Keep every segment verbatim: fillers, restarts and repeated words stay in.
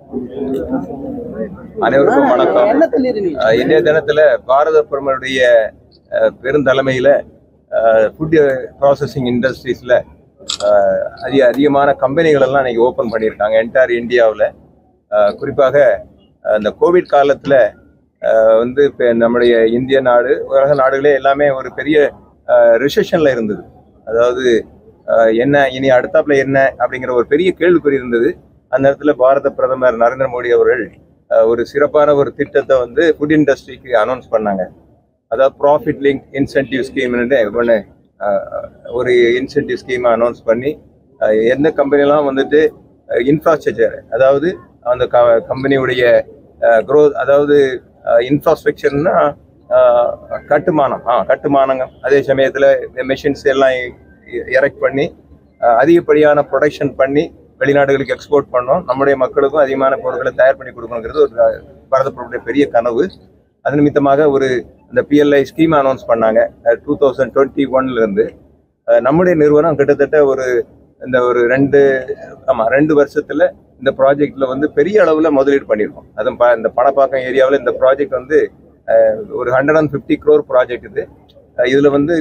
அனைவருக்கும் வணக்கம். இன்றைய தினத்துல பாரத பிரதமருடைய பெருந்தலைமையில ஃபுட் ப்ராசஸிங் இண்டஸ்ட்ரீஸ்ல அதிக அதிகமான கம்பெனிகள் எல்லாம் இன்னைக்கு ஓப்பன் பண்ணியிருக்காங்க என்டையர் இந்தியாவில். குறிப்பாக இந்த கோவிட் காலத்துல வந்து இப்போ நம்முடைய இந்திய நாடு உலக நாடுகளே எல்லாமே ஒரு பெரிய ரிசெஷன்ல இருந்தது. அதாவது என்ன இனி அடுத்தாப்புல என்ன அப்படிங்கிற ஒரு பெரிய கேள்விக்குறி இருந்தது. அந்த இடத்துல பாரத பிரதமர் நரேந்திர மோடி அவர்கள் ஒரு சிறப்பான ஒரு திட்டத்தை வந்து ஃபுட் இண்டஸ்ட்ரிக்கு அனௌன்ஸ் பண்ணாங்க. அதாவது ப்ராஃபிட் லிங்க் இன்சென்டிவ் ஸ்கீம்னு ஒன்று ஒரு இன்சென்டிவ் ஸ்கீமை அனௌன்ஸ் பண்ணி எந்த கம்பெனிலாம் வந்துட்டு இன்ஃப்ராஸ்ட்ரக்சர், அதாவது அந்த க கம்பெனியுடைய க்ரோத், அதாவது இன்ஃப்ராஸ்ட்ரக்சர்னா கட்டுமானம் ஆ கட்டுமானங்க அதே சமயத்தில் மெஷின்ஸ் எல்லாம் எரெக்ட் பண்ணி அதிகப்படியான ப்ரொடக்ஷன் பண்ணி வெளிநாடுகளுக்கு எக்ஸ்போர்ட் பண்ணோம். நம்முடைய மக்களுக்கும் அதிகமான பொருட்களை தயார் பண்ணி கொடுக்கணுங்கிறது ஒரு பாரத பிரதமருடைய பெரிய கனவு. அது நிமித்தமாக ஒரு இந்த பிஎல்ஐ ஸ்கீம் அனௌன்ஸ் பண்ணாங்க. டூ தௌசண்ட் டுவெண்ட்டி ஒன்ல இருந்து நம்முடைய நிறுவனம் கிட்டத்தட்ட ஒரு இந்த ஒரு ரெண்டு ஆமா ரெண்டு வருஷத்துல இந்த ப்ராஜெக்ட்ல வந்து பெரிய அளவுல முதலீடு பண்ணியிருக்கோம். அதுவும் இந்த பணப்பாக்கம் ஏரியாவில் இந்த ப்ராஜெக்ட் வந்து ஒரு hundred and fifty crore project இது. இதுல வந்து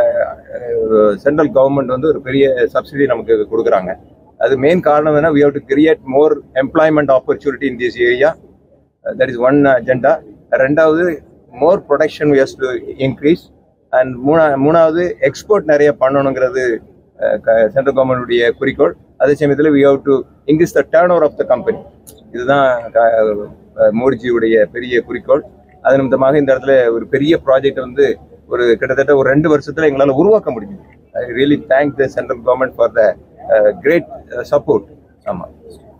சென்ட்ரல் கவர்மெண்ட் வந்து ஒரு பெரிய சப்சிடி நமக்கு கொடுக்குறாங்க. அது மெயின் காரணம் என்ன, we have to create more employment opportunity in this area. Uh, that is one agenda. ரெண்டாவது more production we have to increase. and மூணா மூணாவது எக்ஸ்போர்ட் நிறைய பண்ணணுங்கிறது சென்ட்ரல் கவர்மெண்டுடைய குறிக்கோள். அதே சமயத்தில் we have to increase the turnover of the company. இதுதான் மோடிஜியுடைய பெரிய குறிக்கோள். அது நிமித்தமாக இந்த இடத்துல ஒரு பெரிய ப்ராஜெக்ட் வந்து ஒரு கிட்டத்தட்ட ஒரு ரெண்டு வருஷத்துல எங்களால் உருவாக்க முடியும். I really thank the central government for the great support. ஆமாம்,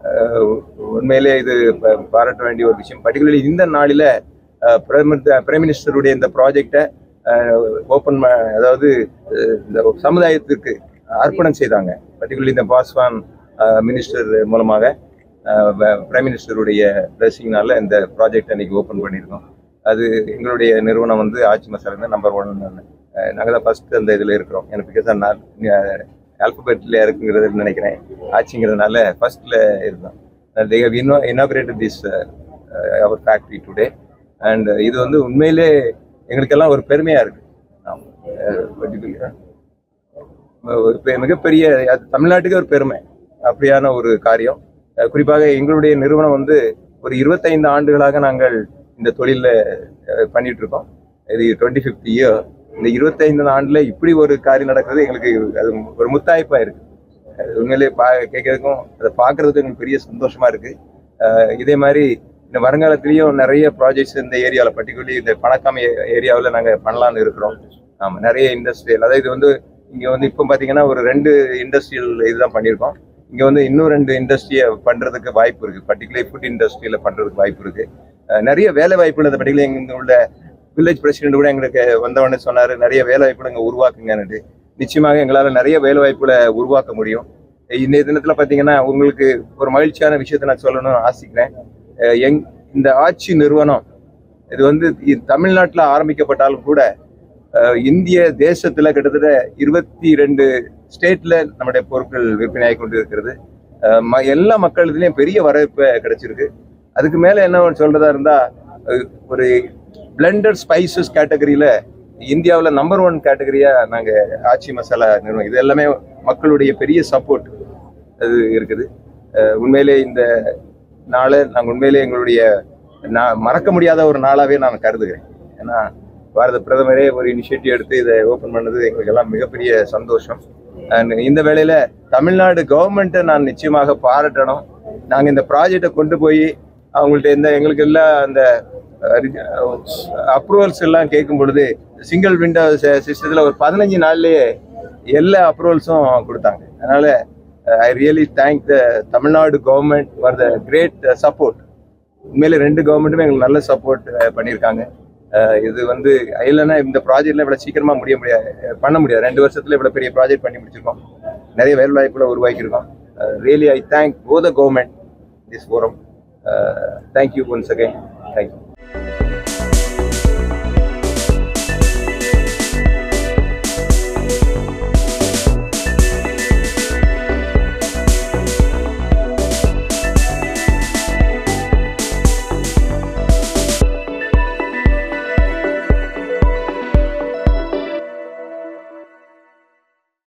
உண்மையிலே இது பாராட்ட வேண்டிய ஒரு விஷயம். பர்டிகுலர்லி இந்த நாளில் பிரதமர் பிரைம் மினிஸ்டருடைய இந்த ப்ராஜெக்டை ஓப்பன், அதாவது இந்த சமுதாயத்திற்கு அர்ப்பணம் செய்தாங்க. பர்டிகுலர்லி இந்த பாஸ்வான் மினிஸ்டர் மூலமாக பிரைம் மினிஸ்டருடைய பிளஸிங்னால இந்த ப்ராஜெக்ட் அன்னைக்கு ஓப்பன் பண்ணியிருக்கோம். அது எங்களுடைய நிறுவனம் வந்து ஆச்சி மசாலா நம்பர் ஒன். நாங்கள் தான் ஃபர்ஸ்ட் அந்த இதில் இருக்கிறோம். எனக்கு பிகாஸ் நான் ஆல்பபெட்ல இருக்குங்கிறது நினைக்கிறேன். ஆச்சுங்கிறதுனால ஃபர்ஸ்ட்ல இருந்தோம். they have inaugurated this our factory today. and இது வந்து உண்மையிலே எங்களுக்கெல்லாம் ஒரு பெருமையா இருக்கு. ஒரு மிகப்பெரிய, அது தமிழ்நாட்டுக்கு ஒரு பெருமை. அப்படியான ஒரு காரியம். குறிப்பாக எங்களுடைய நிறுவனம் வந்து ஒரு இருபத்தைந்து ஆண்டுகளாக நாங்கள் இந்த தொழில பண்ணிட்டு இருக்கோம். இது டுவெண்ட்டி ஃபிஃப்த் இயர். இந்த இருபத்தைந்து ஆண்டுல இப்படி ஒரு காரியம் நடக்கிறது எங்களுக்கு அது ஒரு முத்தாய்ப்பா இருக்கு. உண்மையிலே பா கேட்கறதுக்கும் அதை பார்க்கறதுக்கும் எங்களுக்கு பெரிய சந்தோஷமா இருக்கு. இதே மாதிரி இந்த வருங்காலத்திலையும் நிறைய ப்ராஜெக்ட்ஸ் இந்த ஏரியாவில், பர்டிகுலர்லி இந்த பணக்காம ஏரியாவில் நாங்கள் பண்ணலான்னு இருக்கிறோம். ஆமாம், நிறைய இண்டஸ்ட்ரியல், அதாவது இது வந்து இங்கே வந்து இப்போ பார்த்தீங்கன்னா ஒரு ரெண்டு இண்டஸ்ட்ரியல் இதுதான் பண்ணியிருக்கோம். இங்கே வந்து இன்னும் ரெண்டு இண்டஸ்ட்ரியை பண்ணுறதுக்கு வாய்ப்பு இருக்குது. பர்டிகுலர் ஃபுட் இண்டஸ்ட்ரியில் பண்ணுறதுக்கு வாய்ப்பு இருக்குது. நிறைய வேலை வாய்ப்புகள், அந்த பர்டிகுலர் இங்கே உள்ள வில்லேஜ் பிரசிடென்ட் கூட எங்களுக்கு வந்தவொடனே சொன்னார், நிறைய வேலை வாய்ப்புகள் இங்கே உருவாக்குங்கன்னுட்டு. நிச்சயமாக எங்களால் நிறைய வேலை வாய்ப்புகளை உருவாக்க முடியும். இந்த தினத்தில் பார்த்தீங்கன்னா உங்களுக்கு ஒரு மகிழ்ச்சியான விஷயத்தை நான் சொல்லணும்னு ஆசிக்கிறேன். எங் இந்த ஆட்சி நிறுவனம் இது வந்து தமிழ்நாட்டில் ஆரம்பிக்கப்பட்டாலும் கூட இந்திய தேசத்தில் கிட்டத்தட்ட இருபத்தி ரெண்டு ஸ்டேட்ல நம்முடைய பொருட்கள் விற்பனையாகி கொண்டு இருக்கிறது. எல்லா மக்களிடையும் பெரிய வரவேற்பு கிடைச்சிருக்கு. அதுக்கு மேலே என்ன சொல்றதா இருந்தா, ஒரு பிளெண்டட் ஸ்பைசஸ் கேட்டகரியில இந்தியாவில் நம்பர் ஒன் கேட்டகரியா நாங்கள் ஆச்சி மசாலா நிறுவனம். இது எல்லாமே மக்களுடைய பெரிய சப்போர்ட் அது இருக்குது. உண்மையிலே இந்த நாளை நாங்கள் உண்மையிலே எங்களுடைய நான் மறக்க முடியாத ஒரு நாளாவே நான் கருதுகிறேன். ஏன்னா பாரத பிரதமரே ஒரு இனிஷியேட்டிவ் எடுத்து இதை ஓப்பன் பண்ணது எங்களுக்கு எல்லாம் மிகப்பெரிய சந்தோஷம். அண்ட் இந்த வேளையில தமிழ்நாடு கவர்மெண்ட்டை நான் நிச்சயமாக பாராட்டணும். நாங்கள் இந்த ப்ராஜெக்டை கொண்டு போய் அவங்கள்ட்ட எந்த எங்களுக்கு எல்லாம் அந்த அப்ரூவல்ஸ் எல்லாம் கேட்கும் பொழுது சிங்கிள் விண்டோ சிஸ்டத்தில் ஒரு பதினஞ்சு நாள்லயே எல்லா அப்ரூவல்ஸும் கொடுத்தாங்க. அதனால I really thank the Tamil Nadu government for the great support. உண்மையிலே ரெண்டு கவர்மெண்ட்டுமே எங்களுக்கு நல்ல சப்போர்ட் பண்ணியிருக்காங்க. இது வந்து இல்லைன்னா இந்த ப்ராஜெக்ட்ல இவ்வளோ சீக்கிரமா முடிய முடியாது பண்ண முடியாது. ரெண்டு வருஷத்துல இவ்வளோ பெரிய ப்ராஜெக்ட் பண்ணி முடிச்சிருக்கோம். நிறைய வேலை வாய்ப்புகளை உருவாக்கியிருக்கோம். Really I thank both the government this forum. Thank you once again. Thank you.